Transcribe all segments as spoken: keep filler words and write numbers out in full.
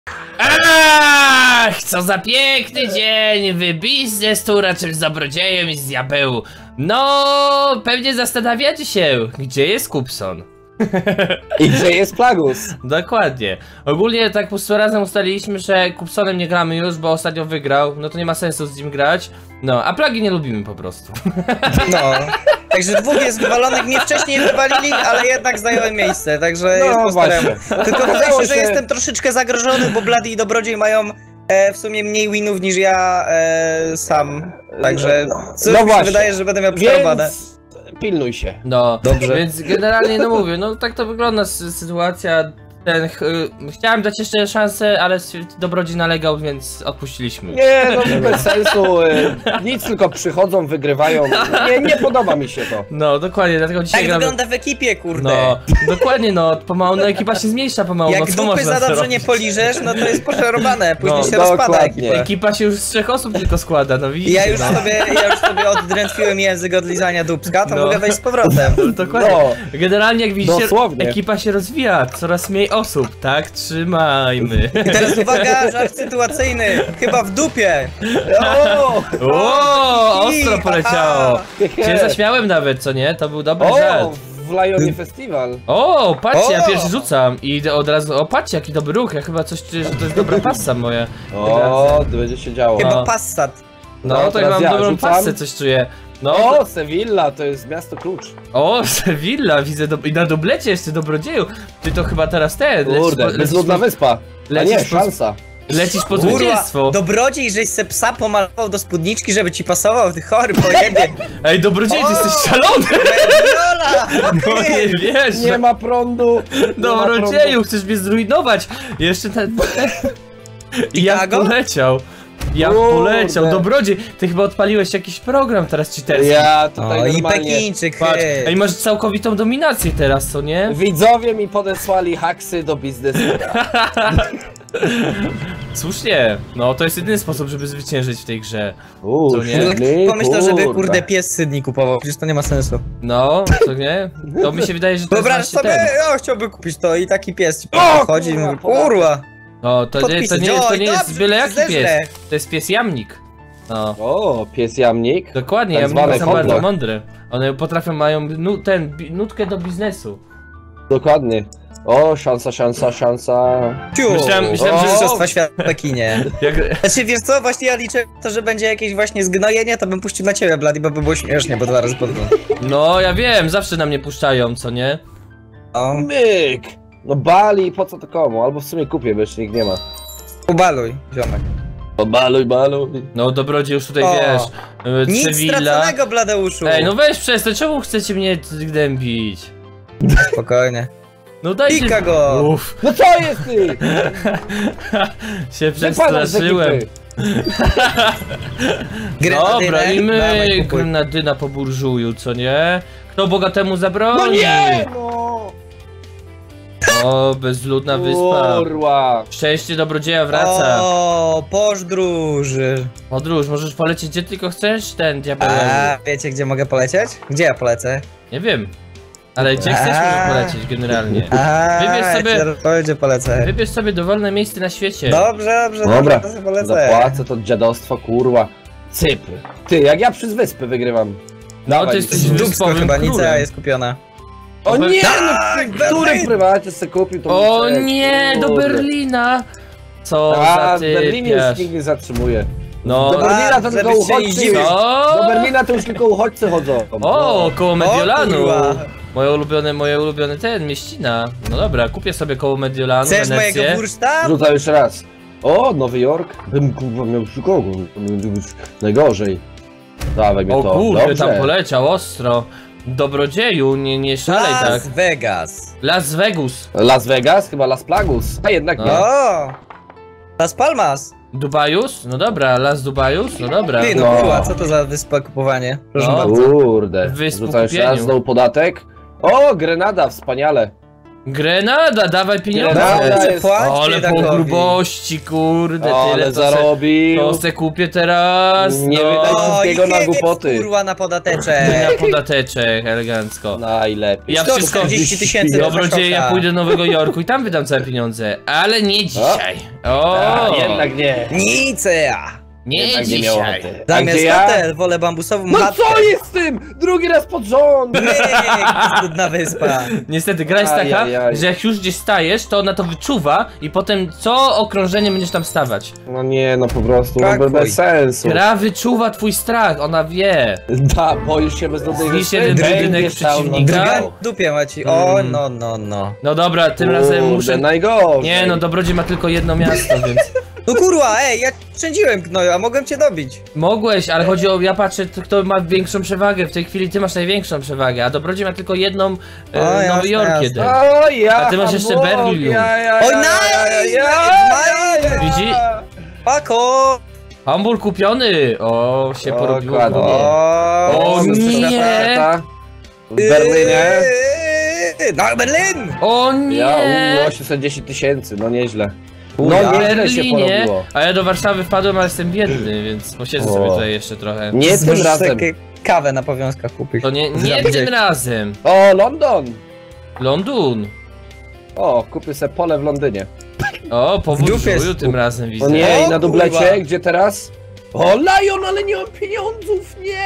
Ach, co za piękny dzień, wy biznes tu raczej z dobrodziejem i z diabeł. No, pewnie zastanawiacie się, gdzie jest Kupson. I gdzie jest Plagus? Dokładnie. Ogólnie tak po prostu razem ustaliliśmy, że Kupsonem nie gramy już, bo ostatnio wygrał. No to nie ma sensu z nim grać. No, a Plagi nie lubimy po prostu. No, także dwóch jest wywalonych, mnie wcześniej wywalili, ale jednak zajęły miejsce, także No, jest po staremu. właśnie. Tylko wydaje się, że się- jestem troszeczkę zagrożony, bo Blady i Dobrodziej mają e, w sumie mniej winów niż ja e, sam. Także coś No mi się właśnie. wydaje, że będę miał przerwane. Więc pilnuj się. No, Dobrze. Więc generalnie, no mówię, no tak to wygląda sy- sytuacja. Ten, ch- y, chciałem dać jeszcze szansę, ale s- Dobrodziej nalegał, więc odpuściliśmy. Nie, no bez sensu. y, Nic, tylko przychodzą, wygrywają. Nie, nie podoba mi się to. No, dokładnie, dlatego dzisiaj Tak gramy... wygląda w ekipie, kurde. No, dokładnie, no, pomału, no ekipa się zmniejsza pomału, no Jak co dupy można za dobrze zrobić? nie poliżesz, no to jest poszarobane, później No, się rozpada dokładnie. ekipa. Ekipa się już z trzech osób tylko składa, no widzicie, Ja już no. sobie, ja już sobie oddrętwiłem język od lizania dupska, to No. mogę wejść z powrotem. No, dokładnie. No, Generalnie jak widzicie, dosłownie. ekipa się rozwija, coraz mniej osób, tak? Trzymajmy. I teraz uwaga, żart sytuacyjny, chyba w dupie. O! O, ostro poleciało. Hehe. Cię zaśmiałem nawet, co nie? To był dobry O, żart. w Lionie Festiwal. O, patrzcie, ja O! pierwszy rzucam i idę od razu, o patrzcie jaki dobry ruch, ja chyba coś czuję, że to jest dobra passa moja. O, to będzie się działo. Chyba No. Passat. No, No, to ja teraz mam ja dobrą rzucam. passę, coś czuję. No, O, Sevilla, to jest miasto klucz. o, Sevilla, widzę, do... i na dublecie jeszcze Dobrodzieju. Ty to chyba teraz ten, lecisz Kurde, po, lecisz bezludna po, wyspa. A lecisz nie, po- szansa. lecisz po Kurwa, zwycięstwo. Dobrodziej, żeś se psa pomalował do spódniczki, żeby ci pasował, ty chory pojebie. Ej, Dobrodzieju, ty O! jesteś szalony! Mediola! No nie wiesz, Nie ma prądu. nie ma Dobrodzieju, prądu. chcesz mnie zrujnować! Jeszcze ten... I jak Chicago? poleciał? Jak Kurde. poleciał? Dobrodziej, ty chyba odpaliłeś jakiś program teraz cheaterski. Ja tutaj O, i normalnie... Pekińczyk, Patrz, hy. ej, masz całkowitą dominację teraz, co nie? Widzowie mi podesłali haksy do biznesu. Słusznie, no to jest jedyny sposób, żeby zwyciężyć w tej grze. Uuu, Co nie? silny, Pomyślał, żeby kurde. kurde pies Sydney kupował, przecież to nie ma sensu. No, co nie? To mi się wydaje, że to Wyobraź jest właśnie sobie, ten. ja chciałby kupić to i taki pies ci O, chodzi i kurwa, mówi, podatek. kurwa. No, to nie, to Podpisy. nie jest, to Oj, nie jest dobrze, byle jaki zeżrę. pies. To jest pies jamnik. No. O, pies jamnik. Dokładnie, Tak jamniki zwany są hot bardzo dog. mądre. One potrafią, mają nu ten, bi nutkę do biznesu. Dokładnie. O, szansa, szansa, szansa. Ciu. Myślałem- myślałem, O, że- Mistrzostwa Świata w Pekinie. Jak... Znaczy wiesz co, właśnie ja liczę to, że będzie jakieś właśnie zgnojenie, to bym puścił na ciebie, Blady, bo by było śmiesznie, bo dwa razy pod rząd. No, ja wiem, zawsze na mnie puszczają, co nie? O, Myk. No Bali, po co to komu? Albo w sumie kupię, bo jeszcze nikt nie ma. ubaluj, ziomek. O, baluj, baluj. No, Dobrodziej już tutaj O, wiesz. y, Nic Sevilla. straconego, Bladeuszu. Ej, no weź przestań, czemu chcecie mnie gnębić? Spokojnie. No dajcie... Pika go. Uff, No co jest ty? się Wypadam z przestraszyłem. ekipy. Dobra, i my Dawaj, kupuj. grenadyna po burżuju, co nie? Kto bogatemu zabroni? No nie! No! O, bezludna wyspa. Kurwa. Szczęście Dobrodzieja wraca. O, podróż. Podróż, możesz polecieć gdzie tylko chcesz, ten diabeł. A wiecie gdzie mogę polecieć? Gdzie ja polecę? Nie wiem. Ale gdzie chcesz A. możesz polecieć generalnie. A, Wybierz sobie- ja powiem, gdzie polecę. Wybierz sobie dowolne miejsce na świecie. Dobrze, dobrze, Dobra, dobrze, to polecę. zapłacę to dziadostwo, kurwa. Cypr. Ty, jak ja przez wyspy wygrywam. No, Dawaj, to jesteś Nicea. Dubsko wyspowym chyba, królem. Nicea jest kupiona. O Be- nie, no Tak, który Berlin! prywatnie se kupił to O Nicea, nie, do kurde. Berlina! Co A, za w Berlinie już typiarz. nikt nie zatrzymuje. No, Do Berlina to A, tylko żebyś się nie uchodźcy. zdziwił. co? Do Berlina to już tylko uchodźcy chodzą. O, koło Mediolanu. kurwa. Moje ulubione, moje ulubione ten, mieścina. No dobra, kupię sobie koło Mediolanu, Chcesz mojego Wenecję. burszta? Rzucam jeszcze raz. O, Nowy Jork. Bym kurwa miał Chicago. To będzie być najgorzej. Dawaj mnie O to. kurde, Dobrze. tam poleciał ostro. Dobrodzieju, nie, nie szalej tak. Las Vegas. Las Vegas. Las Vegas? Chyba Las Plagus. A jednak No. nie. O! Las Palmas. Dubajus? No dobra, Las Dubajus? No dobra. Ty, no No. kurwa, co to za wyspa kupowanie? Proszę No. bardzo. Kurde. Wysp po Rzucam jeszcze raz kupieniu. znowu podatek. O, Grenada, wspaniale. Grenada, dawaj pieniądze. Grenada Dobrze, jest- płaćcie Ale po Dakowi. grubości, kurde, Ale tyle to se, zarobił. to se kupię teraz. Nie no. wydaj O, wszystkiego i na nie głupoty. kurwa na podateczek. Na podateczek, elegancko. Najlepiej. Ja sto wszystko... czterdzieści tysięcy do Dobrodzieje, ja Waszoka. pójdę do Nowego Jorku i tam wydam całe pieniądze. Ale nie dzisiaj. O, A, jednak nie. Nic ja. nie Jednak nie miał dzisiaj. ochoty. A Zamiast gdzie ja? hotel, wolę bambusową No chatkę. co jest z tym? Drugi raz pod rząd! Myk, cudna wyspa. Niestety, gra jest Aj, taka, aj, aj. że jak już gdzieś stajesz, to ona to wyczuwa i potem co okrążenie będziesz tam stawać. No nie, no po prostu, Tak, no chuj. bez sensu. Gra wyczuwa twój strach, ona wie. Da, boisz się bezludnej Zniszczy wyspy? jeden budynek Będziesz tam, no, przeciwnika. drgał. Drga dupie macie. O, Mm. no, no, no. No dobra, tym razem Kurde, muszę... najgorzej. Nie no, Dobrodziej ma tylko jedno miasto, więc... No kurwa, ej, ja szczędziłem gnoju, a mogłem cię dobić. Mogłeś, ale chodzi o... ja patrzę, kto ma większą przewagę. W tej chwili ty masz największą przewagę, a Dobrodziej ma tylko jedną O, e, jasne, Nowy Jork jasne. jeden. O, ja, A ty masz jeszcze Bóg, Berlin. Ja, ja, Oj, ja, nice, ja, nice, ja, ja. Widzi? Pako! Hamburg kupiony! O, się O, porobiło. dokładnie. O, O, Mamy nie. strefę w Berlinie. Eee, Na Berlin! O nie! Ja, u, osiemset dziesięć tysięcy, no nieźle. No No w nieźle się Berlinie, porobiło. a ja do Warszawy wpadłem, ale jestem biedny, więc posiedzę O. sobie tutaj jeszcze trochę. Nie tym Możesz razem. takie kawę na powiązkach kupić. To nie, nie Zabieg. tym razem. O, London! Londyn. O, kupię sobie pole w Londynie. O, po W dupie Wójczu jest- tym razem widzę. O nie, O, i na kurwa. dublecie, gdzie teraz? O, Lion, ale nie mam pieniądzów, nie!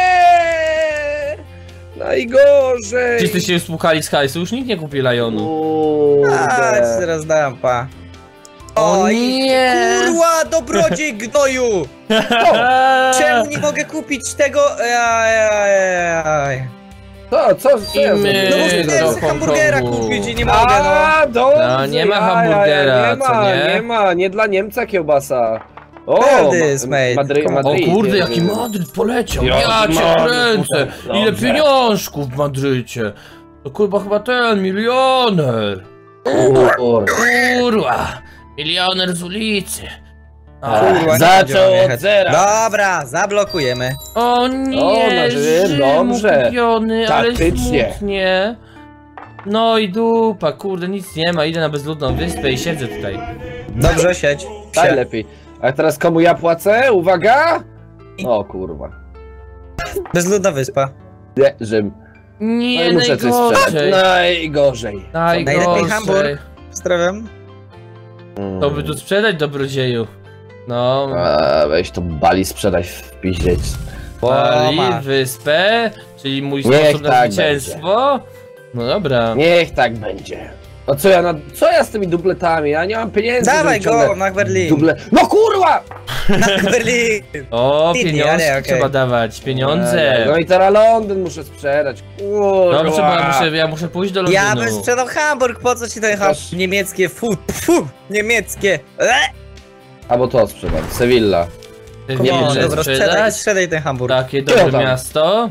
Najgorzej! Wszyscy się spłukali z hajsu, już nikt nie kupi Lionu. A, ci Kurde. zaraz dam, pa. O Oj, nie! kurwa, dobrodziej gnoju! Czemu nie mogę kupić tego? Aj, aj, aj. Co, co, co ja I my- zrobiłem? No bo do chciałem sobie hamburgera Hongkongu. kupić i nie mogę, no. A, dobrze, No, nie ma ja, hamburgera, ja, ja, nie co ma, nie? nie ma, nie dla Niemca kiełbasa. O, Madryt, ma- mate. Madry, Come on. O Madryt. kurde, jest, jaki jest. Madryt poleciał! Ja, Ja cię Madryt, kręcę! Ile dobrze. pieniążków w Madrycie! To kurwa chyba ten, milioner! Kurde. Kurwa! Milioner z ulicy! A, Kurwa, nie Zaczął będziemy od jechać. zera. Dobra, zablokujemy. o nie, O, na żywo, Rzym dobrze. kupiony, ale Taktycznie. smutnie. No i dupa, kurde, nic nie ma, idę na bezludną wyspę i siedzę tutaj. Dobrze, siedź. Daj lepiej. A teraz komu ja płacę? Uwaga! O kurwa. Bezludna wyspa. Nie, Rzym. No Nie, i muszę coś sprzedać. najgorzej. Najgorzej. Najlepiej Hamburg. Najgorzej. Pozdrawiam. To by tu sprzedać, dobrodzieju. No, A, weź to Bali sprzedaj w piździec. Bali, masz. wyspę, czyli mój Niech sposób na tak zwycięstwo. No dobra. Niech tak będzie. A co ja na... Co ja z tymi dubletami? Ja nie mam pieniędzy. Dawaj żeby ciągle go, na Berlin. Duble... No kurwa! Na Berlin. O, Sydney, pieniądze ale okej. trzeba dawać, pieniądze. No i teraz Londyn muszę sprzedać. Kurwa. Dobrze, bo ja muszę, ja muszę pójść do Londynu. Ja bym sprzedał Hamburg, po co ci ten Hamburg? Też- Niemieckie, fu, fu, niemieckie. E, Albo to sprzedam. Sevilla. Nie come on, muszę dobra, sprzedaj, sprzedać. sprzedaj ten Hamburg. Takie Gdzie dobre tam? miasto.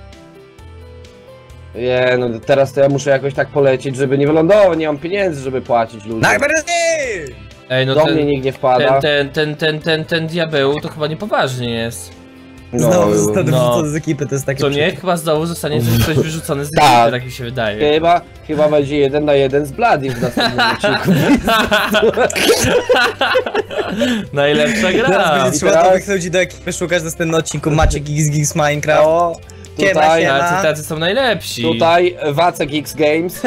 Nie, no teraz to ja muszę jakoś tak polecieć, żeby nie wylądować. Nie mam pieniędzy, żeby płacić ludziom. Na Berlin! Ej, no Do ten, mnie nikt nie wpada. ten, ten, ten, ten, ten, ten diabeł to chyba niepoważnie jest. Znowu zostanę no. wyrzucony z ekipy, to jest takie... To nie? Chyba znowu zostanie coś, coś wyrzucone z Tak. ekipy, tak mi się wydaje. Chyba, chyba będzie jeden na jeden z Bladim w następnym odcinku. Najlepsza gra. Teraz będzie trzeba teraz- nowych ludzi do ekipy szukać w następnym odcinku Maciek X X Minecraft. O, Siema, tutaj, siema. Tacy, tacy są najlepsi. tutaj Wacek X Games.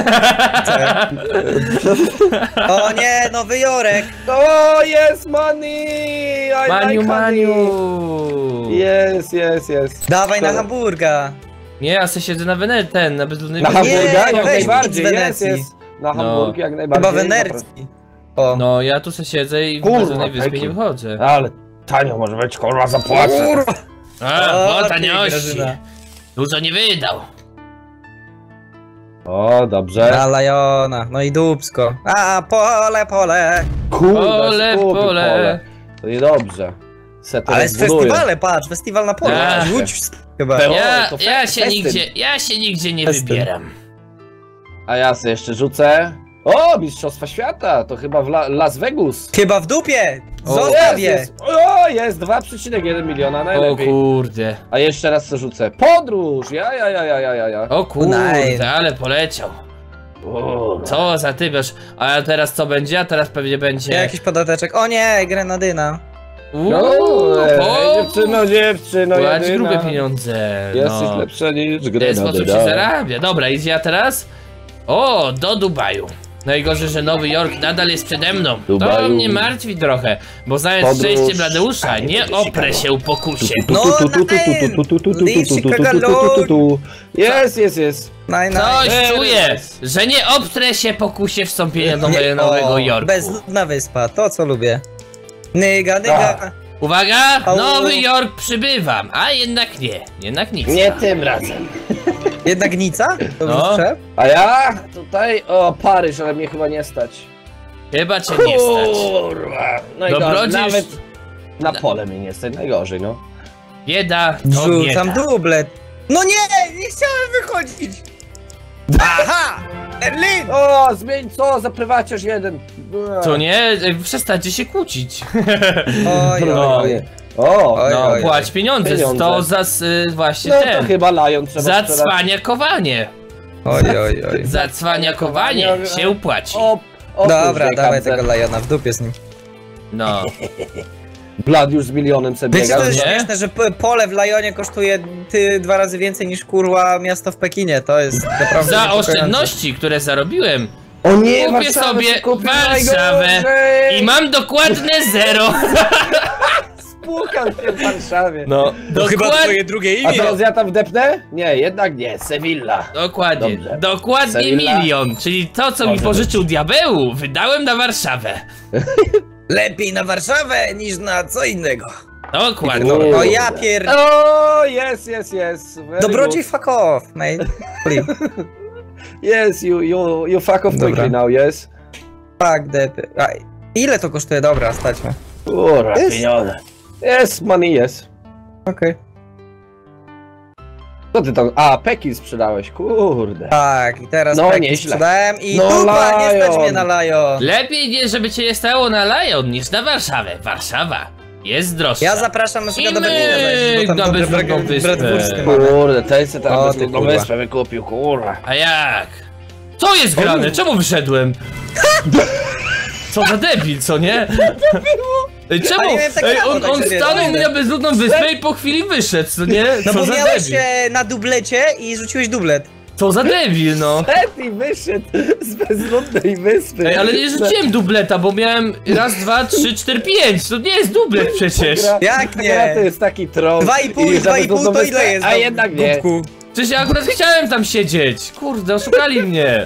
O nie, Nowy Jorek! O, jest money! I Maniu, like maniu. honey. Jest, jest, jest. Dawaj na To- Hamburga! Nie, Ja se siedzę na Wenet, ten, na bezludnej Na wyspie. hamburga weź jak najbardziej, idź z jest, Wenecji. jest. Na No. hamburg jak najbardziej. Chyba wenerski. O. No, ja tu se siedzę i w Kurwa, bezludnej wyspie Peki. nie wychodzę. Ale tanio może być, kurwa, zapłacę. Kurwa! A, O, o ty, taniości. Grażyna. Dużo nie wydał. O, dobrze. Na Lajona, no i dupsko. A, pole, pole! Kurde, Pole, skupy, pole. To niedobrze. Se to Ale z rozbuduję. festiwale, patrz, festiwal na pole. Ach. Łódź chyba. Peł- Ja, to fe- ja się festyn. nigdzie, ja się nigdzie nie Festyn. wybieram. A ja sobie jeszcze rzucę. O, Mistrzostwa Świata, to chyba w La Las Vegas. Chyba w dupie! O, Zostaw je! Jest, jest. O, jest dwa przecinek jeden miliona, O najlepiej. kurde. A jeszcze raz sobie rzucę. Podróż, ja, ja, ja, ja, ja, ja, ja. O kurde, Nice. ale poleciał. O, Co za typiarz. A teraz co będzie? A teraz pewnie będzie... Jakiś podateczek. O nie, grenadyna. Uuu, no, ej, po... dziewczyno, dziewczyno, Płać jedyna. grube pieniądze. Jesteś No. lepsza niż W ten sposób się grenadyna. zarabia. Dobra, idzie ja teraz? O, do Dubaju. Najgorzej, że Nowy Jork nadal jest przede mną. To Dubaju. mnie martwi trochę, bo znając Podróż. szczęście Bladeusza, nie oprę się pokusie. No, leave Chicago alone. Jest, jest, jest. Nine, nine. Coś Ej, czuję, jest. że nie oprę się pokusie wstąpienia do Nie, Nowego o, Jorku. Bezludna wyspa, to co lubię. Nyga, nyga. Uwaga, Au. Nowy Jork przybywam, a jednak nie, jednak nic. Nie tym razem. Jednak nica? To No. słyszę? A ja tutaj, o Paryż, ale mnie chyba nie stać. Chyba cię nie stać. Kurwa. Najgorzej, Dobrodziej nawet już- na pole mnie nie stać, najgorzej, no. Bieda, to Rzucam bieda. dublet. No nie, nie chciałem wychodzić. Aha! Berlin! O, zmień co, za prywaciarz jeden. To nie, Ej, przestańcie się kłócić. Oj, oj, No. oj. O, Oj, No, oj, płać pieniądze, Pieniądze. to za y, właśnie no to ten. chyba Lion trzeba Za sprzedać. cwaniakowanie. Oj, oj, oj. Za cwaniakowanie się płaci. O, o Dobra, kurczę, dawaj kamce. tego Liona w dupie z nim. No. Blad już z milionem sobie Wiecie, to biega. jest nie? śmieszne, że p- pole w Lyonie kosztuje ty dwa razy więcej niż kurwa miasto w Pekinie. To jest naprawdę Za niepokojące. oszczędności, które zarobiłem. O nie, Kupię Warszawę sobie się kupił, Warszawę najgorzej. i mam dokładne zero. Spłukam się w Warszawie. No, dokładnie. drugie A teraz ja tam wdepnę? Nie, jednak nie, Sevilla. Dokładnie, Dobrze. dokładnie Sevilla. milion, czyli to co mi Może pożyczył diabeł, wydałem na Warszawę. Lepiej na Warszawę niż na co innego. Dokładnie. Uuu. O ja pier... O, jest, jest, jest. Very Dobrodziej fuck off, mate. Please. good. Yes, you, you, you fuck off Dobra. quickly now, yes. Fuck the... A, ile to kosztuje? Dobra, stać mnie. Kurwa, Jest. pieniądze. Yes, money, yes. Okej. Co ty tam? A, Pekin sprzedałeś, kurde. Tak, i teraz No, Pekin nieźle. sprzedałem i No, dupa, nie stać Lion. mnie na Lion. Lepiej nie, żeby cię nie stało na Lion niż na Warszawę. Warszawa jest droższa. Ja zapraszam na I przykład do Berlina, myk bo tam na dobre bezludną brak- wyspę. bratwurskie mamy. Kurde, ten se O, tam ty bezludną kurwa. wyspę wykupił, kurwa. A jak? Co jest grane? Czemu wyszedłem? Co za debil, co nie? Ej, czemu? Ale ja miałem tak Ej, samo, on, tak on sobie stanął mi robię. na bezludną wyspę i po chwili wyszedł, co nie? No Co bo za miałeś debil? e, na dublecie i rzuciłeś dublet. Co za debil, no. Lepiej wyszedł z bezludnej wyspy. Ej, ale nie rzuciłem dubleta, bo miałem raz, dwa, trzy, cztery, pięć. To nie jest dublet przecież. Jak Ta nie? gra to jest taki troll. Dwa i pół, idziesz na dwa i pół bezludną to wyspę, ile jest? A no, jednak nie. dupku? Przecież ja akurat chciałem tam siedzieć. Kurde, oszukali mnie.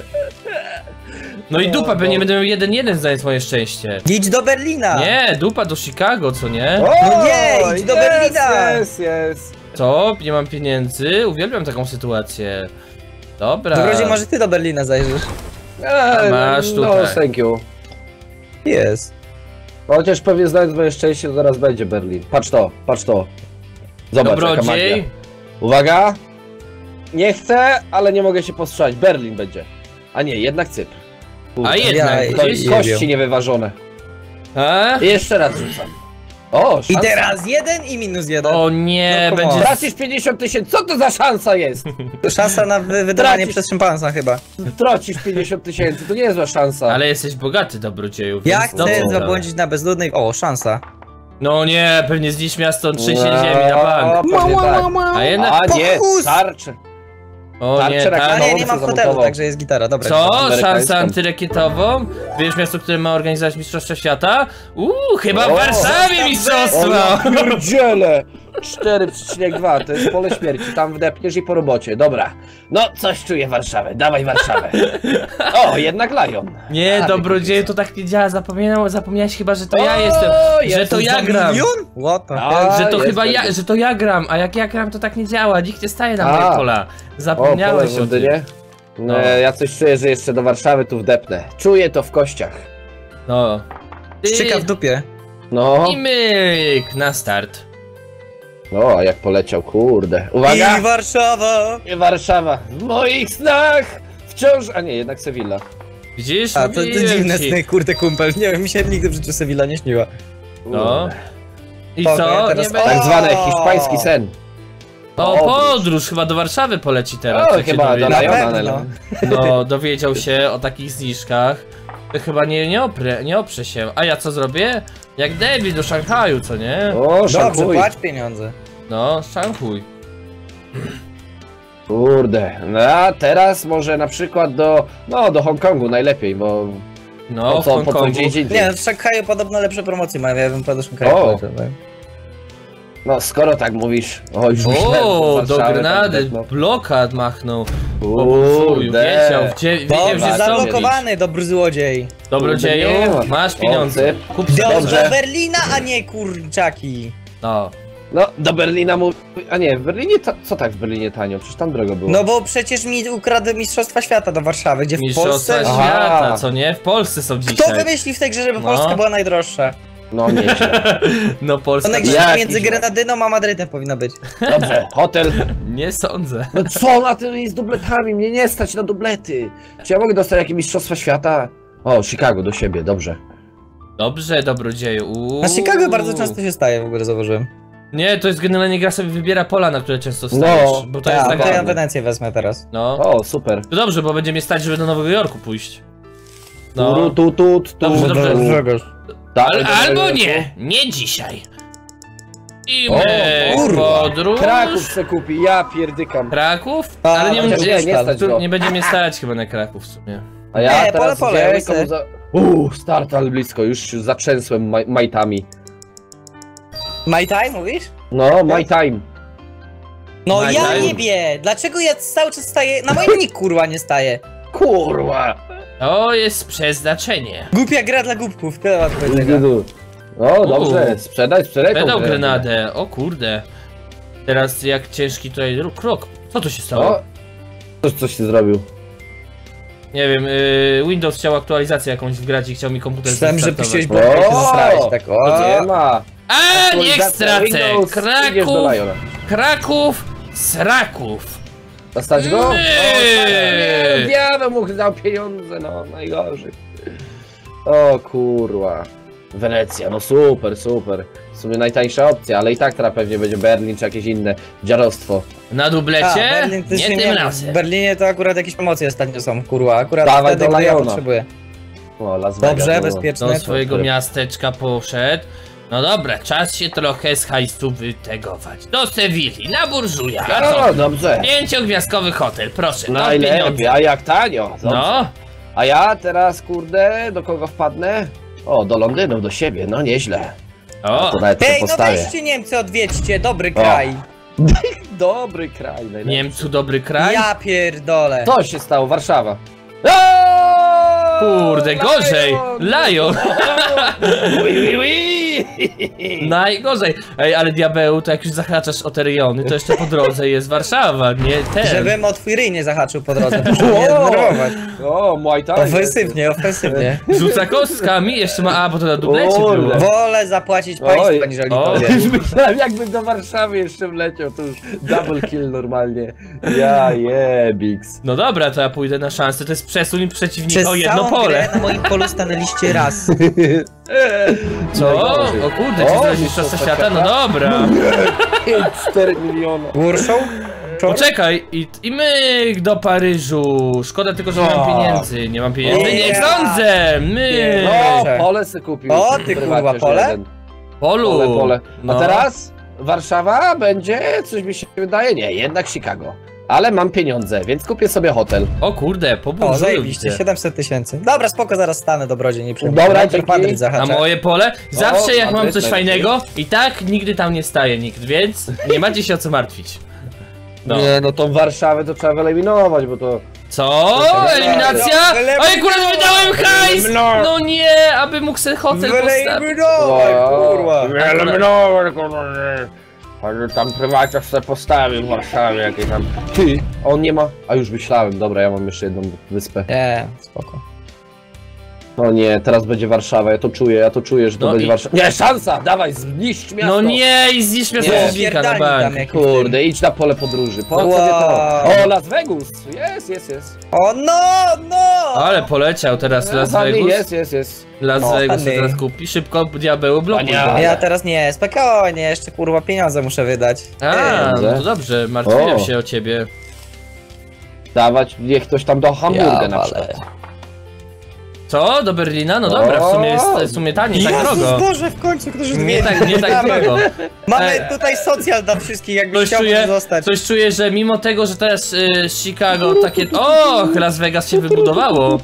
No i dupa, pewnie będę miał jeden jeden, znając moje szczęście. Idź do Berlina. Nie, dupa do Chicago, co nie? O, No nie, idź do jest, Berlina. Jest, jest. Co? Nie mam pieniędzy? Uwielbiam taką sytuację. Dobra. Dobrodziej, może ty do Berlina zajrzysz. Eee, masz no, tutaj. thank you. Jest. Chociaż pewnie znając moje szczęście, to zaraz będzie Berlin. Patrz to, patrz to. Zobacz, jaka magia. Dobrodziej. Uwaga. Nie chcę, ale nie mogę się powstrzymać. Berlin będzie. A nie, jednak Cypr. Kurde. A jednak, Ja- gdzieś... ja- Kości niewyważone. A? I jeszcze raz rzucam. O, I szansa. teraz jeden i minus jeden. O nie, No, come będzie... on. Tracisz pięćdziesiąt tysięcy, co to za szansa jest? To szansa na wy- wydawanie Tracisz. przez szympansa chyba. Tracisz pięćdziesiąt tysięcy, to nie jest zła szansa. Ale jesteś bogaty, dobrodzieju, Ja więc dobrze. chcę zabłądzić na bezludnej... O, szansa. No nie, pewnie zniszcz miasto, trzęsienie No, ziemi na bank. pewnie tak. A jednak... A nie, Pokus! tarcze. O nie, tarcze tak. A nie, nie Mało mam co hotelu, zamontował. także jest gitara, dobra. Co? amerykańską. Szansę antyrakietową? Wiesz miasto, które ma organizować Mistrzostwa Świata? Uuu, chyba w O, Warszawie O mistrzostwa! ja pierdzielę! cztery przecinek dwa, to jest pole śmierci, tam wdepniesz i po robocie, dobra. No, coś czuję Warszawę, dawaj Warszawę. O, jednak Lion. Nie, A, dobrodzieju, to tak nie działa, zapomniał, zapomniałeś chyba, że to ja O, jestem, że jest to ja gram. What the A, hell? Że to jest chyba ja, będzie. że to ja gram, a jak ja gram, to tak nie działa, nikt nie staje na A. moje pola. O, Zapomniałeś pole o tym. nie? No. No. Ja coś czuję, że jeszcze do Warszawy tu wdepnę. Czuję to w kościach. No. Ty Szczyka w dupie. No, i myk na start. o, jak poleciał, kurde. Uwaga! I Warszawa! I Warszawa. W moich snach wciąż... A nie, jednak Sevilla. Widzisz? A, to, to Mówiłem dziwne ci. sny, kurde kumpel. Nie wiem, mi się nigdy w życiu Sevilla nie śniła. No. I Spoko, co? ja teraz- Nie będzie... Tak O! zwany hiszpański sen. O, podróż chyba do Warszawy poleci teraz. O, jak się chyba dowie- do Na Lajona, pewno. No, dowiedział się o takich zniżkach. To chyba nie, nie, oprę, nie oprze się. A ja co zrobię? Jak debil do Szanghaju, co nie? O, Dobrze, szacuj. płać pieniądze. No, Szanghaj. Kurde, no a teraz może na przykład do, no do Hongkongu najlepiej, bo No, po w co, po co Hongkongu. gdzieś indziej. Nie, w Szanghaju podobno lepsze promocje mają, ja bym powiedział, że Szanghaju O. poleciał, tak? No skoro tak mówisz, o już myślałem, O, że do Warszawy Grenady, tak, no. blokad machnął. Kurde. Wiedział, gdzie, wiedział, Dobrze, gdzie zablokowany. zablokowany. zablokowany, dobry złodziej. Dobrodzieju, Nie ma. masz pieniądze. O, Kup Do, sobie. Dobrze. do Berlina, a nie kurczaki. No. No, do Berlina mówi, a nie, w Berlinie, ta... co tak w Berlinie tanio? Przecież tam drogo było. No bo przecież mi ukradł Mistrzostwa Świata do Warszawy, gdzie w Mistrzostwa Polsce... Aha. świata, co nie? W Polsce są Kto dzisiaj. wymyśli w tej grze, żeby No. Polska była najdroższa? No nieźle. No To Polska. najgorsze Jakiś między no. Grenadyną a Madrytem powinno być. Dobrze, hotel. Nie sądzę. No co na tym jest z dubletami? Mnie nie stać na dublety. Czy ja mogę dostać jakieś mistrzostwa świata? O, Chicago do siebie, dobrze. Dobrze, dobrodzieju. Uuu. Na Chicago bardzo często się staje, w ogóle zauważyłem. Nie, to jest generalnie gra sobie wybiera pola, na które często stajesz. No, bo to Ja, jest to tak. ja ładnie. Wenecję wezmę teraz. No. O, super. To dobrze, bo będzie mnie stać, żeby do Nowego Jorku pójść. No. No. Tu, tu, tu, tu, Dobrze, dobrze. Tak, Al, do albo Nowego nie, Jorku. nie dzisiaj. I O, my kurwa. podróż. Kraków se kupi, ja pierdykam. Kraków? A, Ale nie, chociaż nie, Nie, nie stać tu go. nie będzie mnie stać chyba na Kraków w sumie. A ja Nie, teraz pole, pole, gdzie? łysy. Komu za... Uuu, start, ale blisko, już zatrzęsłem maj majtami. My time mówisz? No, my time. No My ja time. nie wiem, dlaczego ja cały czas staję, na moim nick kurwa nie staję. Kurwa. To jest przeznaczenie. Głupia gra dla głupków, tyle mam do powiedzenia. No, dobrze, Uuu. sprzedaj, sprzedaj. tą Pedał grę. grenadę, o kurde. Teraz jak ciężki tutaj ru- krok. Co tu się stało? O, coś, coś się zrobił. Nie wiem, y, Windows chciał aktualizację jakąś wgrać i chciał mi komputer Myślałem, że zrestartować. puściłeś bombę i się O! zesrałeś, tak o. Nie ma. A, niech Aktualizacja stracę! Windows, idziesz do Kraków, Liona. Kraków, Sraków. Dostać go? Nie. O, nie, diabeł mu dał pieniądze, no, najgorzej. O kurwa. Wenecja, no super, super. W sumie najtańsza opcja, ale i tak teraz pewnie będzie Berlin czy jakieś inne dziarostwo. Na A, dublecie? Berlin, to nie się tym nie, razem. w Berlinie to akurat jakieś promocje ostatnio są, kurwa, akurat Dawaj wtedy, do gdy ja Liona. potrzebuję. O, Las Vegas. Dobrze, no. bezpiecznie. Do to- swojego miasteczka poszedł. No dobra, czas się trochę z hajsu wytegować. Do Sewilli, na burżuja. A No, co? dobrze. Pięciogwiazdkowy hotel, proszę, no Najlepiej, pieniądze. a jak tanio. Dobrze. No, A ja teraz, kurde, do kogo wpadnę? O, do Londynu, do siebie, no nieźle. o, To nawet sobie Ej, no postawię. weźcie Niemcy, odwiedźcie, dobry kraj. Dobry kraj, najlepszy. Niemcu dobry kraj? Ja pierdolę. Co się stało? Warszawa. Aaaa! Kurde, gorzej! Lion! Ui, ui, ui. Najgorzej! Ej, ale diabeł, to jak już zahaczasz o te rejony, to jeszcze po drodze jest Warszawa, nie ten. Żebym o twój ryj nie zahaczył po drodze, proszę mnie O! zdenerwować. O, Muay Thai. Ofensywnie, ofensywnie. Rzuca kostkami, jeszcze ma... A, bo to na dublecie Kurde. było. Wolę zapłacić Oj, państwu, aniżeli o. tobie. Już myślałem, jakbym do Warszawy jeszcze wleciał, to już double kill normalnie. Ja jebix. No dobra, to ja pójdę na szansę, to jest przesuń przeciwnika Przez o jedno całą pole. grę na moim polu stanęliście raz. Co? Najgorzej. O kurde, O, czy to jest mistrzostwa mistrzostwa świata? No świata? dobra. cztery miliony. Warsaw? Poczekaj, i, i my do Paryżu. Szkoda tylko, że nie mam O. pieniędzy. Nie mam pieniędzy, nie Nie. sądzę! My! No, Dobrze. pole se kupił. O, ty Prywatnie, kurwa, że pole? jeden. Polu! Pole, pole. A No. teraz Warszawa będzie, coś mi się wydaje, nie, jednak Chicago. Ale mam pieniądze, więc kupię sobie hotel. O kurde, po O, burżuju zajebiście, widzę. siedemset tysięcy. Dobra, spoko, zaraz stanę, dobrodziej, nie przejmuj. Dobra, Najpierw dzięki. Madryt A zahaczę. moje pole? Zawsze jak mam Madryt coś najlepiej. fajnego i tak nigdy tam nie staje nikt, więc nie macie się o co martwić. No. Nie, no to Warszawę to trzeba wyeliminować, bo to... Co? Eliminacja? Wyeliminować. Oj, akurat wydałem hajs! Wyeliminować. No nie, aby mógł sobie hotel postawić. Wyeliminować, kurwa. Wyeliminować, kurwa. Ale tam prywatnie sobie postawił w Warszawie, jakie tam... Ty, on nie ma... A już myślałem, dobra, ja mam jeszcze jedną wyspę. Nie, spoko. O nie, teraz będzie Warszawa, ja to czuję, ja to czuję, że to No będzie i- Warszawa. Nie, szansa! Dawaj, zniszcz miasto! No nie, i zniszcz mnie Nie, przeciwnika na spierdalnij tam bank. jak- Kurde, idź na pole podróży, po co Wow. sobie to? O, Las Vegas! Jest, jest, jest. O no, no! Ale poleciał teraz Las Ładnie, Vegas. Jest, jest, jest. Las No, Vegas pany. teraz kupi, szybko diabeł blokuj Pania. go. Ja teraz nie, spokojnie, jeszcze kurwa pieniądze muszę wydać. A, Pieniądze. no to dobrze, martwiłem O. się o ciebie. Dawać, niech ktoś tam do Hamburga Ja na walę. przykład. Co? Do Berlina? No dobra, w sumie jest w sumie taniej, tak drogo. Boże, w końcu ktoś już Nie tak, nie tak drogo. Mamy E. tutaj socjal dla wszystkich, jakbyś Coś chciał czuję, zostać. coś czuję, że mimo tego, że teraz y, Chicago takie... O, Las Vegas się wybudowało.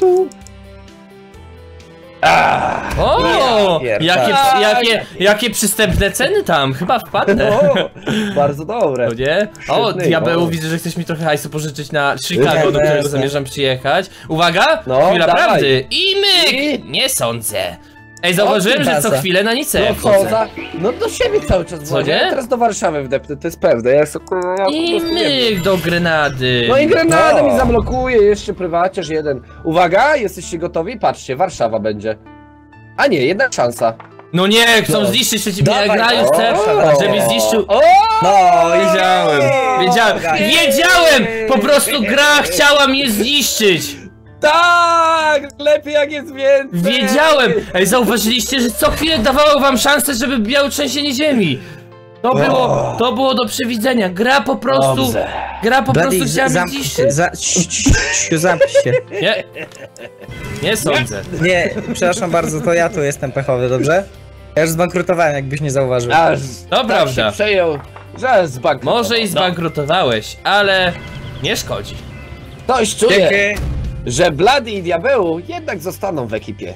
O, Ja jakie, pierdolę. jakie, jakie przystępne ceny tam, chyba wpadnę. O, bardzo dobre. No nie? O, Świetny, diabeł, o. widzę, że chcesz mi trochę hajsu pożyczyć na Chicago, do Jasne. którego zamierzam przyjechać. Uwaga, No, chwila dawaj. prawdy. I myk! I- Nie sądzę. Ej, zauważyłem, że co Kasa. chwilę na Nicea No co wchodzę. za... No do siebie cały czas dzwonię. nie? Ja teraz do Warszawy wdepnę, to jest pewne. Ja sobie, kurwa, ja po I prostu nie wiem. myk do Grenady. No i grenadę No. mi zablokuje, jeszcze prywaciarz jeden. Uwaga, jesteście gotowi? Patrzcie, Warszawa będzie. A nie, jedna szansa. No nie, chcą No. zniszczyć przeciwnika, Dawaj, grają o, też, o. żeby zniszczył... O! No, Wiedziałem, wiedziałem, wiedziałem! Po prostu gra chciała mnie zniszczyć! Tak! Lepiej jak jest więcej! Wiedziałem! Ej, zauważyliście, że co chwilę dawało wam szansę, żeby biało trzęsienie ziemi? To było, to było do przewidzenia. Gra po prostu, Dobrze. gra po prostu Bloody, chciała mnie zamknij się, zniszczyć. za... Cii, cii, cii, zamknij się. Nie, nie sądzę. Nie, przepraszam bardzo, to ja tu jestem pechowy, dobrze? Ja już zbankrutowałem, jakbyś nie zauważył. Aż To tak prawda. się przejął, że zbankrutował. Może i zbankrutowałeś, ale nie szkodzi. No, ktoś czuje, Dzięki. że Blady i Diabeł jednak zostaną w ekipie.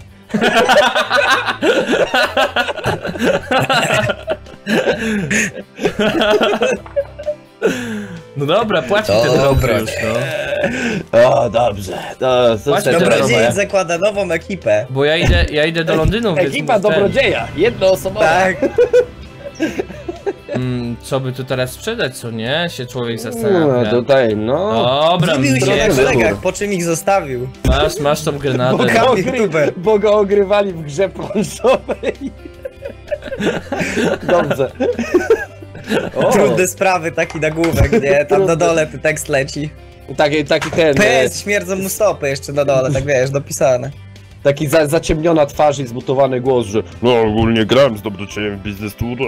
No dobra, płać mi te Dobra. drobny już, no. O, dobrze. To, to Właśnie wtedy dobra, Dobrodziej rozumiem. zakłada nową ekipę. Bo ja idę, ja idę do Londynu, więc... Ekipa ten- dobrodzieja, jednoosobowa. Tak. Mm, co by tu teraz sprzedać, co nie? Się człowiek No, zastanawia. tutaj, no. Dobra, Zgubił się Dobry na wybór. kolegach, po czym ich zostawił. masz, masz tą Bo grenadę. go, Kamil ogry... Tuber. bo go ogrywali w grze planszowej. Dobrze. O, Trudne sprawy, taki nagłówek, nie? Tam na dole tekst leci. taki, taki ten, P e, S, śmierdzą mu stopy jeszcze na dole, tak wiesz, dopisane. taki za, zaciemniona twarz i zmutowany głos, że no ogólnie grałem z dobrodziejem w Business Tour.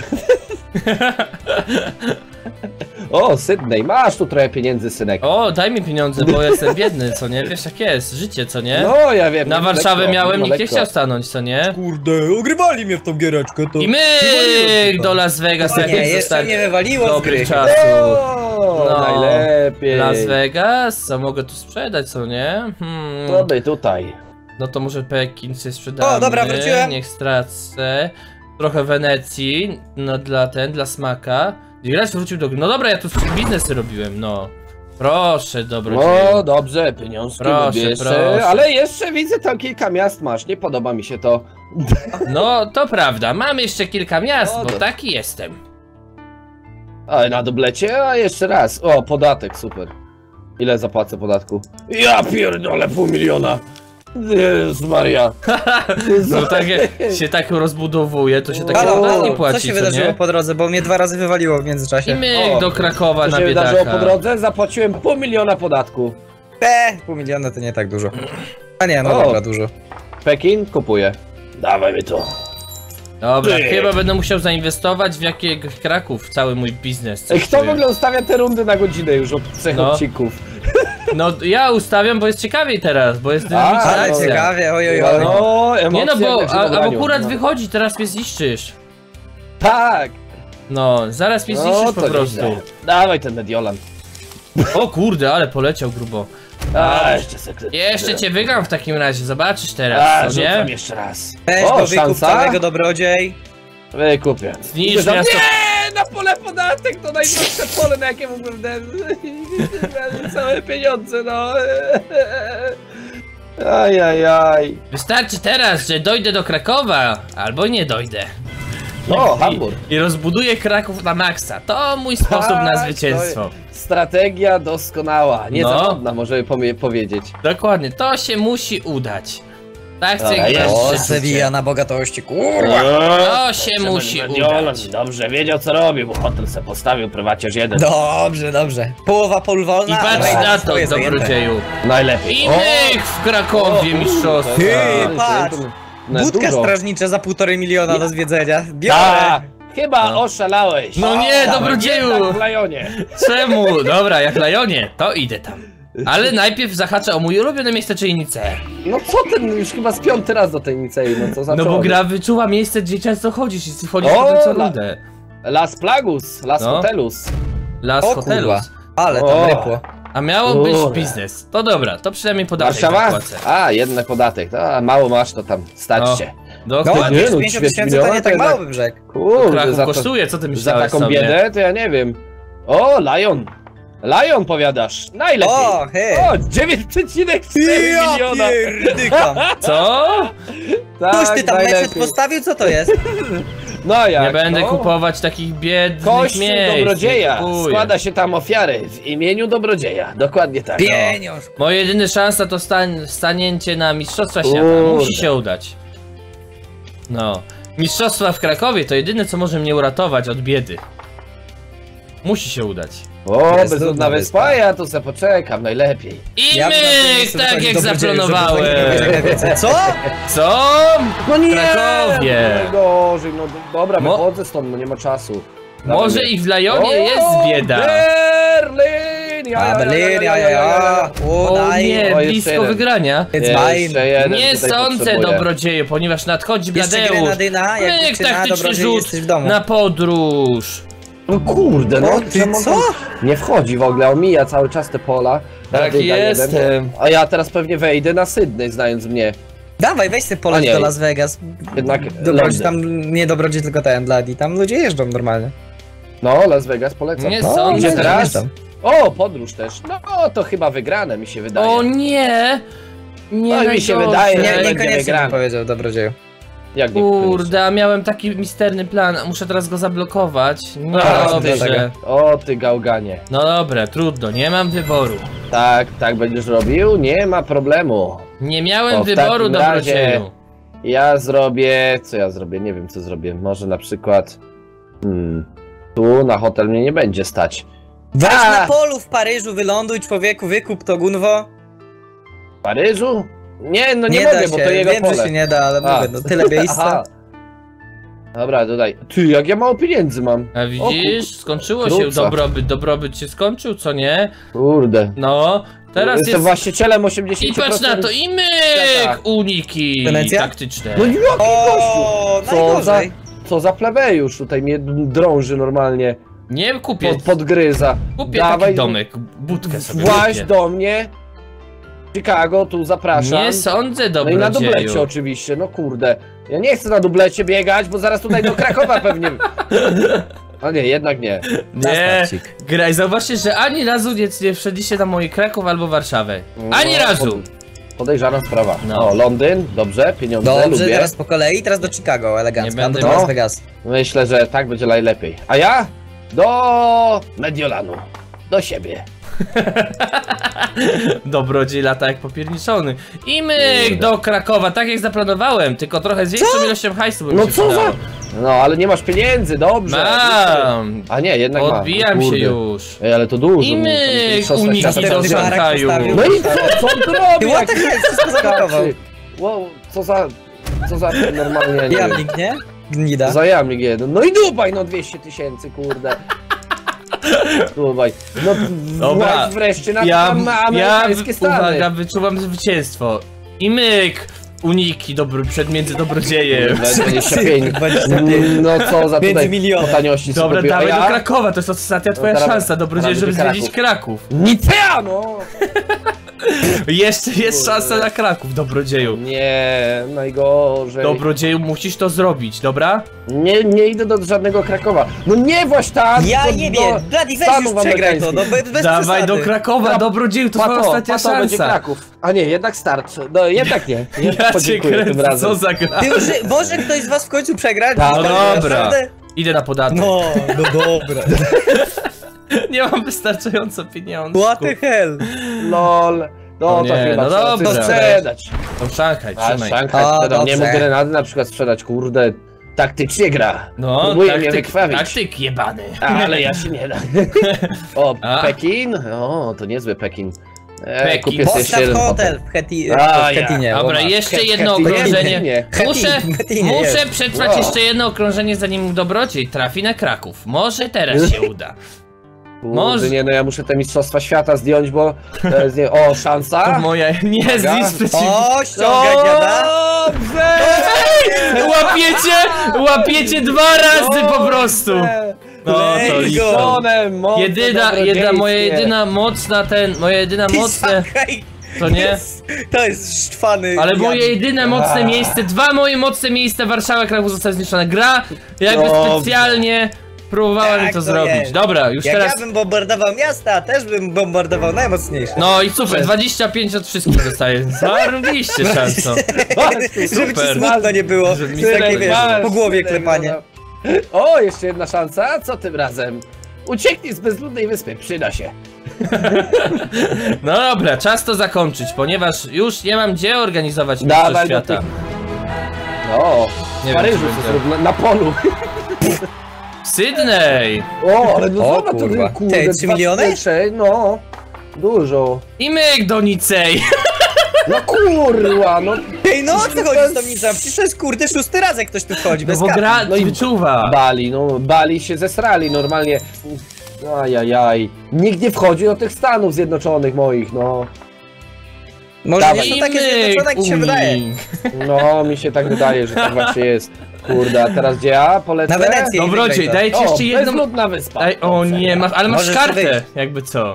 O, Sydney, masz tu trochę pieniędzy, synek. O, daj mi pieniądze, bo jestem biedny, co nie? Wiesz jak jest, życie, co nie? No, ja wiem. Na no, Warszawę lekko, miałem, no, nikt nie lekko. chciał stanąć, co nie? Kurde, ogrywali mnie w tą giereczkę, to... I myk do Las Vegas, O jak nie, jest jeszcze zostać mnie wywaliło z dobrych gry. czasów. O, No. najlepiej. Las Vegas, co mogę tu sprzedać, co nie? Hmm. Co by tutaj? No to może Pekin sobie sprzedamy. O, dobra, wróciłem. Niech stracę. Trochę Wenecji, no dla ten, dla smaka. Grać wrócił do gry. No dobra, ja tu biznesy robiłem, no. Proszę, dobrodzieju. No dobrze, pieniążki Proszę, lubię jeszcze, proszę. ale jeszcze widzę tam kilka miast masz, nie podoba mi się to. No, to prawda, mam jeszcze kilka miast, No bo to- taki jestem. Ale na dublecie, a jeszcze raz. O, podatek, super. Ile zapłacę podatku? Ja pierdolę, pół miliona. Jezus Maria. No tak się tak rozbudowuje, to się takie Halo, podatki halo, płaci, co się co wydarzyło nie? po drodze, bo mnie dwa razy wywaliło w międzyczasie. I myk O, do Krakowa Co na się wydarzyło biedaka. po drodze? Zapłaciłem pół miliona podatku. Pe, pół miliona to nie tak dużo. A nie, no O. dobra, dużo. Pekin kupuję. Dawaj mi to. Dobra, Ty. chyba będę musiał zainwestować w jakiegoś Kraków, w cały mój biznes. coś Ej, kto w czuję. ogóle ustawia te rundy na godzinę już od trzech No. odcinków? No ja ustawiam, bo jest ciekawiej teraz, bo jest A, dynamiczna Ale akcja. ciekawie, oj, oj, oj. No, Nie emocje no, bo jak w a, a graniu, akurat no. wychodzi, teraz mnie zniszczysz. Tak! No, zaraz mnie No, zniszczysz po to prostu. nieźle. Dawaj ten Mediolan. O kurde, ale poleciał grubo. A, jeszcze sekret. Jeszcze cię wygram w takim razie, zobaczysz teraz, A, co rzucam nie? jeszcze raz. Weź O, go wykup szansa? całego dobrodziej. Wykupię. Zniszcz Idę za- miasto. Nie, na pole podatek to najdroższe pole, na jakie mógłbym wdać. Całe pieniądze, no. Ajajaj. Wystarczy teraz, że dojdę do Krakowa, albo nie dojdę. O, I, Hamburg. I rozbuduję Kraków na maksa. To mój sposób na Tak, zwycięstwo. to Strategia doskonała, niezawodna, możemy pomie- powiedzieć. Dokładnie, to się musi udać. Tak chcę Dobra, grać. jest. O, w życie. Sevilla na bogatości, kurwa. To się musi udać. Dobrze, wiedział co robi, bo hotel se postawił, prywaciarz jeden. Dobrze, dobrze. Połowa pól I wolna, patrz ale na to, swoje zajęte. dobrodzieju. Najlepiej. I myk w Krakowie mistrzostwa. Ty, Ale patrz. to- No, Budka dużo. strażnicza za półtorej miliona do zwiedzenia. Biorę! Ta, chyba No. oszalałeś. No nie, Dawaj, dobrodzieju. jednak w Lajonie. Czemu? Dobra, jak Lajonie, to idę tam. Ale najpierw zahaczę o mój ulubione miejsce, czyli Nicea. No co ten, już chyba z piąty raz do tej Nicei, no co za No bo człowiek. gra wyczuła miejsce, gdzie często chodzisz i wchodzisz O, potem co la- rundę. Las Plagus, Las No. Hotelus. Las O Hotelus. kurwa. Ale tam O. rypło. A miało być Kurde. biznes. To dobra, to przynajmniej podatek Warszawa? zapłacę. A, jednak podatek. A, mało masz, to tam stać No. się. No, Dokładnie. nie, no, pięćdziesiąt ćwierć tysięcy to miliona nie to tak mało jednak- bym rzekł. Kurde, Kraków za, to, kosztuje, co ty za myślałeś taką sobie? biedę to ja nie wiem. O, Lion. Lion powiadasz, najlepiej. O, hej! O, dziewięć przecinek cztery Ja miliona. pierdykam! Co? Tak, Ktoś ty tam meczet najlepiej. postawił, co to jest? No jak, Nie będę no. kupować takich biednych Kościół miejsc. Dobrodzieja. nie kupuję. Składa się tam ofiary w imieniu Dobrodzieja. Dokładnie tak. Pieniądz! Moja jedyna szansa to stań, stanięcie na Mistrzostwa Świata. Kurde. Musi się udać. No. Mistrzostwa w Krakowie to jedyne, co może mnie uratować od biedy. Musi się udać. O, Jest bezludna trudna wyspa, wyspa. ja tu se poczekam, najlepiej. I Ja bym na tym myk, miejscu tak wychodził jak dobrodzieju, żeby zaplanowałem. tak nie więcej. Co? Co? No nie! Krakowie. Najgorzej, no dobra, Mo- wychodzę stąd, no nie ma czasu. Może Dawaj. i w Lajonie O, jest bieda. Berlin! Ja, A, ja, Berlin, ja, ja, ja, ja. O daj. nie, O, jeszcze blisko jeden. wygrania. It's Jeszcze mine. jeden Nie tutaj sądzę, potrzebuję. dobrodzieju, ponieważ nadchodzi Jeszcze Bladeusz. grenadyna, jak Myk, dziewczyna, taktyczny dobrodziej, rzut jesteś w domu. na podróż. No kurde, no O, ty czemu on co? tam Nie wchodzi w ogóle, omija cały czas te pola. Tak Radyga jeden. jestem. A ja teraz pewnie wejdę na Sydney, znając mnie. Dawaj, weź sobie A poleć nie. do Las Vegas. Jednak Dobrodziej Londyn. tam, nie dobrodziej, tylko ten, Bloody. Tam ludzie jeżdżą normalnie. No, Las Vegas polecam. Nie no, sądzę. Gdzie teraz? jeżdżą. O, podróż też. No, to chyba wygrane mi się wydaje. O nie! Nie No i mi się najgorzej. wydaje, że Nie, będzie niekoniecznie wygrane. bym powiedział dobrodzieju. Jak nie Kurde, a miałem taki misterny plan, a muszę teraz go zablokować. Nie A, dobrze. ty, o ty gałganie. No dobra, trudno, nie mam wyboru. Tak, tak będziesz robił? Nie ma problemu. Nie miałem O, w wyboru, takim razie- dobrodzieju. Ja zrobię... Co ja zrobię? Nie wiem co zrobię. Może na przykład... Hmm... Tu na hotel mnie nie będzie stać. Weź A! na polu w Paryżu, wyląduj człowieku, wykup to gunwo. W Paryżu? Nie, no nie, Nie, mogę, da się, bo to jego wiem, pole. że się nie da, ale A. mówię, no tyle miejsca. Aha. Dobra, dodaj. Ty, jak ja mało pieniędzy mam. A widzisz, skończyło się Kruca. dobrobyt, dobrobyt się skończył, co nie? Kurde. No, teraz Jestem jest... właścicielem I osiemdziesiąt procent. patrz na to, i myk! Tak. Uniki Wenecja? taktyczne. No jaki gościu! O, Co za, najgorzej. co za plebejusz tutaj mnie drąży normalnie. Nie kupię, Pod, podgryza. kupię Dawaj, taki domek, budkę sobie Właź kupię. do mnie. Chicago, tu zapraszam. Nie sądzę, No i na dublecie dobrodzieju. oczywiście, no kurde. Ja nie chcę na dublecie biegać, bo zaraz tutaj do Krakowa pewnie... A nie, jednak nie. Nie, Starcik. graj, zobaczcie, że ani razu nie, nie wszedliście na moje Kraków albo Warszawę. Ani No, razu! pod- Podejrzana sprawa. No. O, Londyn, dobrze, pieniądze, Dobrze, lubię. teraz po kolei, teraz do Chicago, Nie elegancko, a będę do miał- Las Vegas. Myślę, że tak będzie najlepiej. A ja? Do Mediolanu. Do siebie. Dobrodziej lata jak popierniczony. I myk Kurde. do Krakowa, tak jak zaplanowałem, tylko trochę z większą ilością hajsu by mi No się co przydało. za... No, ale nie masz pieniędzy, dobrze. Mam! A nie, jednak mam. Odbijam się Kurde. już. Ej, ale to dużo. I no, myk, to mistrzostwa uniki świata. do Następny barak Szanghaju. postawił. No i co? Co on tu robi? Ty, what the hell, wszystko zablokował. Skaczy. Wow, co za... Co za normalnie... nie wiem. Jamnik, nie? Gnida. Za jamnik jeden. No i Dubaj, no dwieście tysięcy, kurde. Dubaj. No Dobra, właśnie wreszcie na Ja, na ja amerykańskie Stany. uwaga, wyczuwam zwycięstwo. I myk! Uniki dobry, przed między dobrodziejem. dwadzieścia pięć. dwadzieścia pięć. No co za Między tutaj milionem. po taniości Dobra, sobie dawaj a do ja? Krakowa, to jest ostatnia twoja teraz- szansa, dobrodziej, teraz żeby będzie zwiedzić Kraków. Nicea, no! Jeszcze jest Kurde. szansa na Kraków, dobrodzieju. Nie, najgorzej. Dobrodzieju, musisz to zrobić, dobra? Nie, nie idę do żadnego Krakowa. No nie właśnie tam! Ja do, nie do wiem, Bloody, weź Stanów już przegraj to, no amerykańskich. bez, bez Dawaj przesady. do Krakowa, Dobra, dobrodzieju, to twoja Pato, ostatnia pato będzie szansa. Kraków. A nie, jednak start. No jednak nie. Ja cię podziękuję tym kręcę, razem. co za gra. Ty już, może ktoś z was w końcu przegra? Tak, No Naprawdę? dobra. Idę na podatek. No, no dobra. Nie mam wystarczająco pieniędzy. What the hell? Lol. No, No to nie, chyba no trzeba coś dobra. sprzedać. To Szanghaj, A trzymaj. Szanghaj A, sprzedam. Nie dobrze. mógł grenady na przykład sprzedać, kurde. Taktycznie gra. No, Próbuje mnie taktyk, wykrwawić. taktyk jebany. Ale ja się nie da. O, A? Pekin? O, to niezły Pekin. E, Pekin. kupię sobie jeszcze Postaw jeden hotel hotel. w, Heti, A, w Hetinie. Dobra, bo masz. jeszcze He- jedno Hetinie, okrążenie. Hetinie. Muszę, Hetin, Hetinie muszę jest. przetrwać Wow. jeszcze jedno okrążenie, zanim dobrodziej trafi na Kraków. Może teraz się uda. Kurde, Może- nie no, ja muszę te mistrzostwa świata zdjąć, bo... E, zdję... O, To szansa? moja nie Uwaga. zlicz przeciw... O, ściąga dziada. Dobrze! Łapiecie, łapiecie dwa razy po prostu. No to Let's go. liczą. Tonem, mocne Jedyna, jedyna, moja dobrodziejstwie. jedyna mocna ten, moja jedyna mocne, Słuchaj, to nie? jest- To jest szwany. Ale Jan. moje jedyne mocne A. miejsce, dwa moje mocne miejsca, Warszawa, Kraków zostały zniszczone. Gra jakby Dobrze. specjalnie próbowała mi Tak, to to zrobić. jest. Dobra, już Jak teraz... ja bym bombardował miasta, też bym bombardował najmocniejsze. No i super, dwadzieścia pięć od wszystkich dostaję. Zarobiliście szansą. Żeby ci super. smutno nie było. Żeby mi Takie tak wiesz, Masz, po głowie synek, klepanie. no. O, jeszcze jedna szansa, co tym razem? Ucieknij z bezludnej wyspy, przyda się. No dobra, czas to zakończyć, ponieważ już nie mam gdzie organizować Dawaj Mistrzostw do Świata. O, Nie w wiem, Paryżu czy to będzie. zrób, na, na polu. Sydney! O, ale no O, zobacz, to kurwa. kurde, Te, trzy dwa miliony? tysiące, no. Dużo. I myk do Nicei! No kurwa, no. Ej, no o co chodzi z tą nicą? Przecież to jest kurde szósty raz jak ktoś tu wchodzi, No bez bo kapi. gra No i- wyczuwa. Bali, no Bali się zesrali normalnie. Ajajaj. Nikt nie wchodzi do tych Stanów Zjednoczonych moich, no. Może Dawaj. nie I są takie myk zjednoczone, jak ci się wydaje. Unii. No, mi się tak wydaje, że tak właśnie jest. Kurde, a teraz gdzie ja polecę? Na Wenecję. Dobrodziej, wygraj to. daję ci O, jeszcze jedną... bezludna wyspa. Daj, o Dobrze. nie, masz, ale masz Możesz kartę, wyjść. jakby co.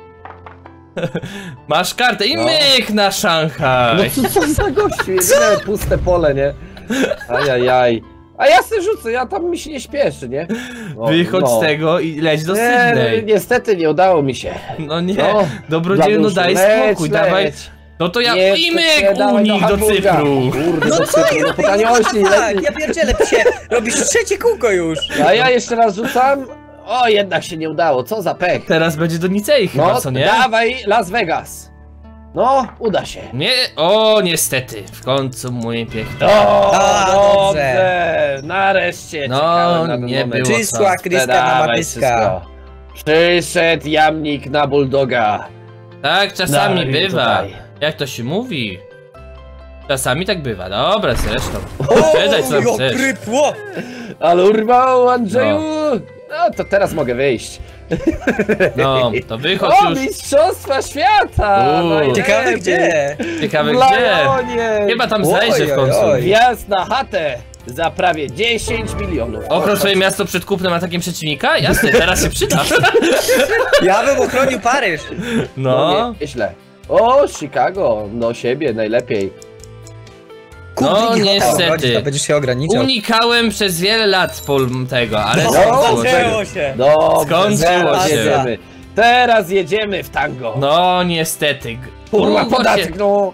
Masz kartę i No. myk na No Szanghaj. co, co za gościu, jedyne puste pole, nie? Ajajaj. A ja se rzucę, ja tam mi się nie śpieszy, nie? O, Wychodź no. z tego i leć do Nie, Sydney. niestety nie udało mi się. No nie, No, dobrodzieju, no Zanuszu, daj leć, spokój, leć. dawaj. No to ja Nie, i to myk się dawaj Unii do Hamburga. Cypru. Kurde, No do co Cypru, jest? no po taniości. Tak, ja pierdzielę psie. Robisz trzecie kółko już. A ja jeszcze raz rzucam. O, jednak się nie udało, co za pech. Teraz będzie do Nicei chyba, No, co nie? dawaj Las Vegas. No, uda się. Nie, o niestety, w końcu mój piękny. O, A, dobrze. Nareszcie. No, czekałem na ten nie moment. było Czysła co. kryska na Dawaj matyska. wszystko. Przyszedł jamnik na bulldoga. Tak, czasami No i bywa. tutaj. Jak to się mówi? Czasami tak bywa, dobra zresztą. O, Czytaj co jo, chcesz. krypło. Ale urwał, Andrzeju. No. to teraz mogę wyjść. No, to wychodź O, już. mistrzostwa świata! Uuu. najlepiej. Ciekawe gdzie. Ciekawe W gdzie. Lajonie. Chyba tam Oj, zajrzę w oj, końcu. oj. Wjazd na chatę za prawie dziesięć milionów. Okroć swoje miasto przed kupnem atakiem przeciwnika? Jasne, teraz się przyda. Ja bym ochronił Paryż. No, nie, nieźle. O, Chicago, do siebie najlepiej. No, nie niestety. To będziesz się ograniczał. unikałem przez wiele lat pol tego, ale No, skończyło się. zaczęło się. Dobrze, Skończyło teraz się. jedziemy. Teraz jedziemy w tango. No, niestety. Kurwa, Długo podatek, się- no.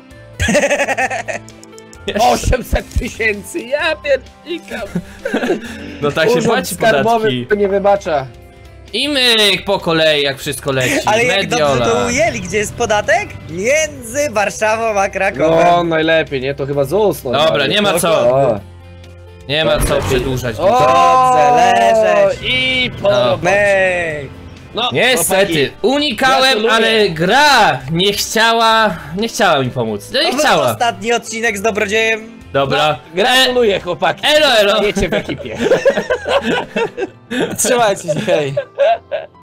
osiemset tysięcy, ja pierdikam. No tak się Urząd płaci skarbowy podatki. to nie wybacza. I myk po kolei, jak wszystko leci. Ale jak dobrze Mediola. to ujęli, gdzie jest podatek? Między Warszawą a Krakowem. No, najlepiej, nie? To chyba Z U S. No, Dobra, nie ma co. O, Nie ma co przedłużać. o, Dobrze, leżeć. I po No. robocie. Mej. No, Niestety, chłopaki, unikałem, Gratuluję. ale gra nie chciała, nie chciała mi pomóc. No nie To był chciała. ostatni odcinek z Dobrodziejem. Dobra. Gratuluję, chłopaki. Elo, elo. Wiecie w ekipie. Trzymajcie się, hej.